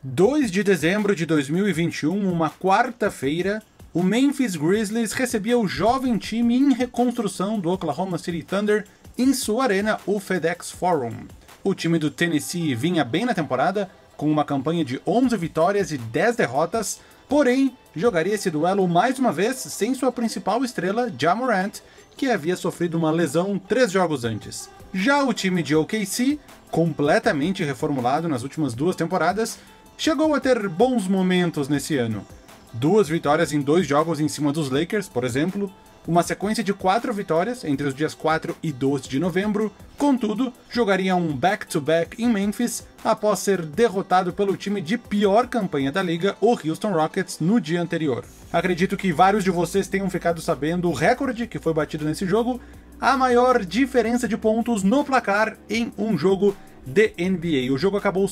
2 de dezembro de 2021, uma quarta-feira, o Memphis Grizzlies recebia o jovem time em reconstrução do Oklahoma City Thunder em sua arena, o FedEx Forum. O time do Tennessee vinha bem na temporada, com uma campanha de 11 vitórias e 10 derrotas, porém jogaria esse duelo mais uma vez sem sua principal estrela, Ja Morant, que havia sofrido uma lesão 3 jogos antes. Já o time de OKC, completamente reformulado nas últimas 2 temporadas, chegou a ter bons momentos nesse ano. 2 vitórias em 2 jogos em cima dos Lakers, por exemplo, uma sequência de 4 vitórias entre os dias 4 e 12 de novembro, contudo, jogaria um back-to-back em Memphis após ser derrotado pelo time de pior campanha da liga, o Houston Rockets, no dia anterior. Acredito que vários de vocês tenham ficado sabendo o recorde que foi batido nesse jogo, a maior diferença de pontos no placar em um jogo de NBA. O jogo acabou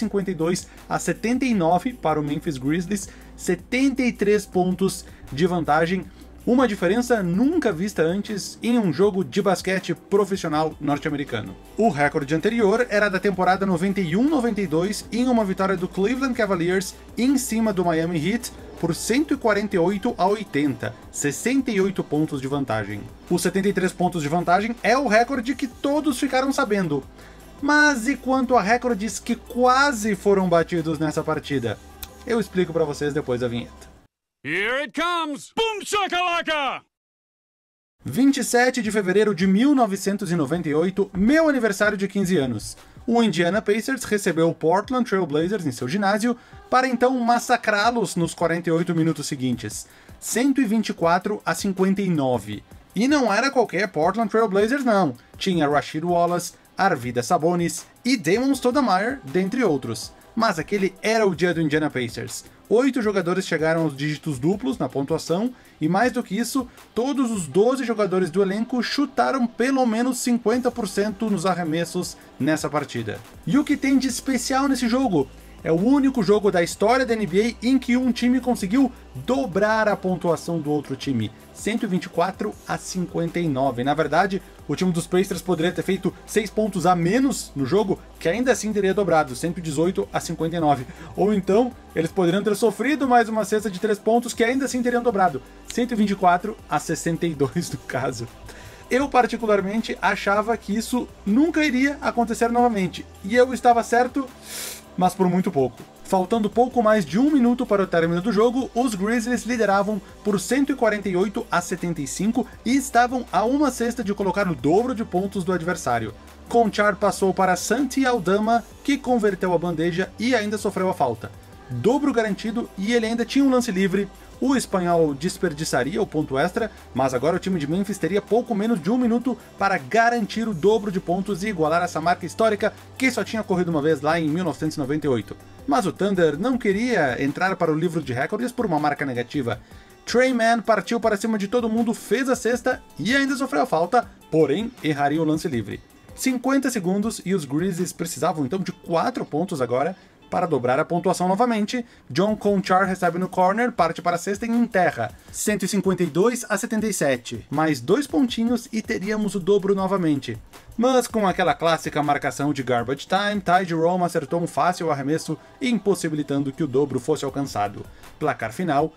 152-79 para o Memphis Grizzlies, 73 pontos de vantagem, uma diferença nunca vista antes em um jogo de basquete profissional norte-americano. O recorde anterior era da temporada 91-92 em uma vitória do Cleveland Cavaliers em cima do Miami Heat por 148-80, 68 pontos de vantagem. Os 73 pontos de vantagem é o recorde que todos ficaram sabendo. Mas e quanto a recordes que quase foram batidos nessa partida? Eu explico pra vocês depois da vinheta. Here it comes! Boom shakalaka! 27 de fevereiro de 1998, meu aniversário de 15 anos. O Indiana Pacers recebeu o Portland Trail Blazers em seu ginásio para então massacrá-los nos 48 minutos seguintes, 124-59. E não era qualquer Portland Trail Blazers não, tinha Rasheed Wallace, Arvydas Sabonis e Damon Stoudemire, dentre outros. Mas aquele era o dia do Indiana Pacers. 8 jogadores chegaram aos dígitos duplos na pontuação, e mais do que isso, todos os 12 jogadores do elenco chutaram pelo menos 50% nos arremessos nessa partida. E o que tem de especial nesse jogo? É o único jogo da história da NBA em que um time conseguiu dobrar a pontuação do outro time, 124-59. Na verdade, o time dos Pacers poderia ter feito 6 pontos a menos no jogo, que ainda assim teria dobrado, 118-59. Ou então, eles poderiam ter sofrido mais uma cesta de 3 pontos, que ainda assim teriam dobrado, 124-62 no caso. Eu particularmente achava que isso nunca iria acontecer novamente, e eu estava certo, mas por muito pouco. Faltando pouco mais de 1 minuto para o término do jogo, os Grizzlies lideravam por 148-75 e estavam a uma cesta de colocar o dobro de pontos do adversário. Konchar passou para Santi Aldama, que converteu a bandeja e ainda sofreu a falta. Dobro garantido e ele ainda tinha um lance livre. O espanhol desperdiçaria o ponto extra, mas agora o time de Memphis teria pouco menos de 1 minuto para garantir o dobro de pontos e igualar essa marca histórica que só tinha ocorrido uma vez lá em 1998. Mas o Thunder não queria entrar para o livro de recordes por uma marca negativa. Tre Mann partiu para cima de todo mundo, fez a cesta e ainda sofreu a falta, porém erraria o lance livre. 50 segundos e os Grizzlies precisavam então de 4 pontos agora para dobrar a pontuação novamente. John Konchar recebe no corner, parte para a cesta e enterra. 152-77. Mais 2 pontinhos e teríamos o dobro novamente. Mas com aquela clássica marcação de garbage time, Ty Jerome acertou um fácil arremesso, impossibilitando que o dobro fosse alcançado. Placar final,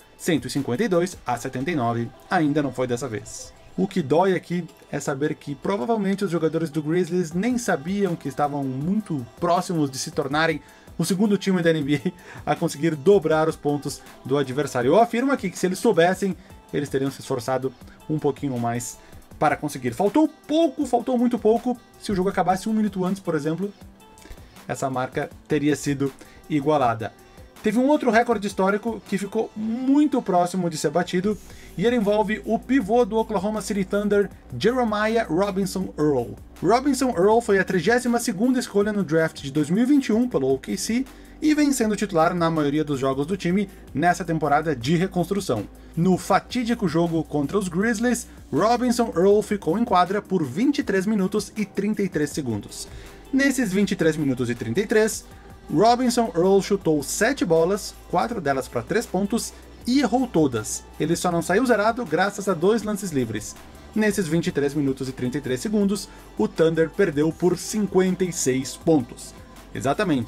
152-79. Ainda não foi dessa vez. O que dói aqui é saber que provavelmente os jogadores do Grizzlies nem sabiam que estavam muito próximos de se tornarem o segundo time da NBA a conseguir dobrar os pontos do adversário. Eu afirmo aqui que se eles soubessem, eles teriam se esforçado um pouquinho mais para conseguir. Faltou muito pouco. Se o jogo acabasse 1 minuto antes, por exemplo, essa marca teria sido igualada. Teve um outro recorde histórico que ficou muito próximo de ser batido, e ele envolve o pivô do Oklahoma City Thunder, Jeremiah Robinson Earl. Robinson Earl foi a 32ª escolha no draft de 2021 pelo OKC e vem sendo titular na maioria dos jogos do time nessa temporada de reconstrução. No fatídico jogo contra os Grizzlies, Robinson Earl ficou em quadra por 23 minutos e 33 segundos. Nesses 23 minutos e 33, Robinson Earl chutou 7 bolas, 4 delas para 3 pontos, e errou todas. Ele só não saiu zerado graças a 2 lances livres. Nesses 23 minutos e 33 segundos, o Thunder perdeu por 56 pontos. Exatamente,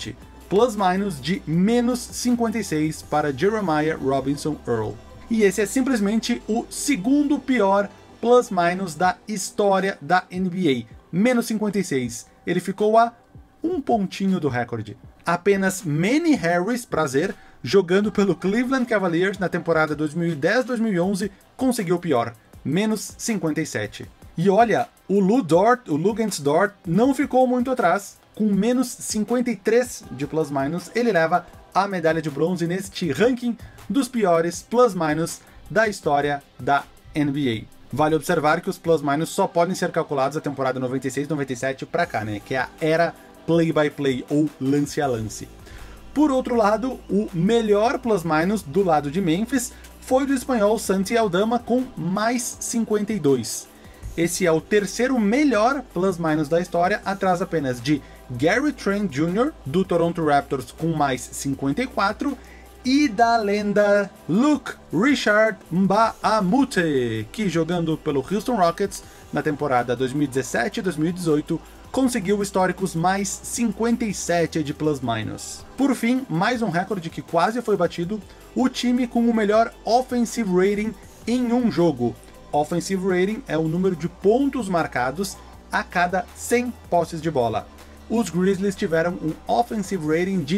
plus-minus de menos 56 para Jeremiah Robinson Earl. E esse é simplesmente o segundo pior plus-minus da história da NBA, menos 56. Ele ficou a um pontinho do recorde. Apenas Manny Harris, prazer, jogando pelo Cleveland Cavaliers na temporada 2010-2011, conseguiu pior, menos 57. E olha, o Luguentz Dort não ficou muito atrás, com menos 53 de plus-minus, ele leva a medalha de bronze neste ranking dos piores plus-minus da história da NBA. Vale observar que os plus-minus só podem ser calculados da temporada 96-97 para cá, né, que é a era play-by-play ou lance a lance. Por outro lado, o melhor plus-minus do lado de Memphis foi do espanhol Santi Aldama com mais 52. Esse é o terceiro melhor plus-minus da história, atrás apenas de Gary Trent Jr., do Toronto Raptors, com mais 54, e da lenda Luke Richard Mbah-a-Moute, que jogando pelo Houston Rockets na temporada 2017-2018, conseguiu históricos mais 57 de plus-minus. Por fim, mais um recorde que quase foi batido, o time com o melhor offensive rating em um jogo. Offensive rating é o número de pontos marcados a cada 100 posses de bola. Os Grizzlies tiveram um offensive rating de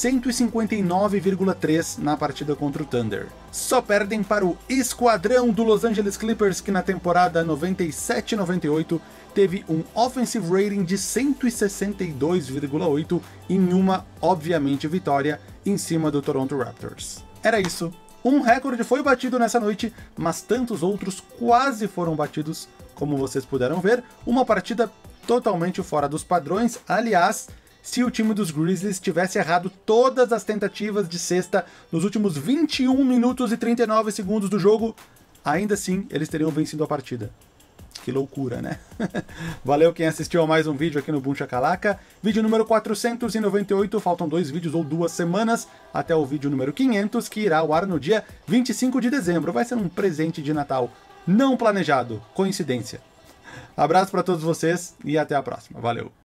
159,3 na partida contra o Thunder. Só perdem para o esquadrão do Los Angeles Clippers, que na temporada 97-98 teve um offensive rating de 162,8 em uma, obviamente, vitória em cima do Toronto Raptors. Era isso. Um recorde foi batido nessa noite, mas tantos outros quase foram batidos, como vocês puderam ver. Uma partida totalmente fora dos padrões. Aliás, se o time dos Grizzlies tivesse errado todas as tentativas de cesta nos últimos 21 minutos e 39 segundos do jogo, ainda assim eles teriam vencido a partida. Que loucura, né? Valeu quem assistiu a mais um vídeo aqui no Boom Shakalaka. Vídeo número 498, faltam 2 vídeos ou 2 semanas até o vídeo número 500, que irá ao ar no dia 25 de dezembro. Vai ser um presente de Natal não planejado, coincidência. Abraço para todos vocês e até a próxima. Valeu!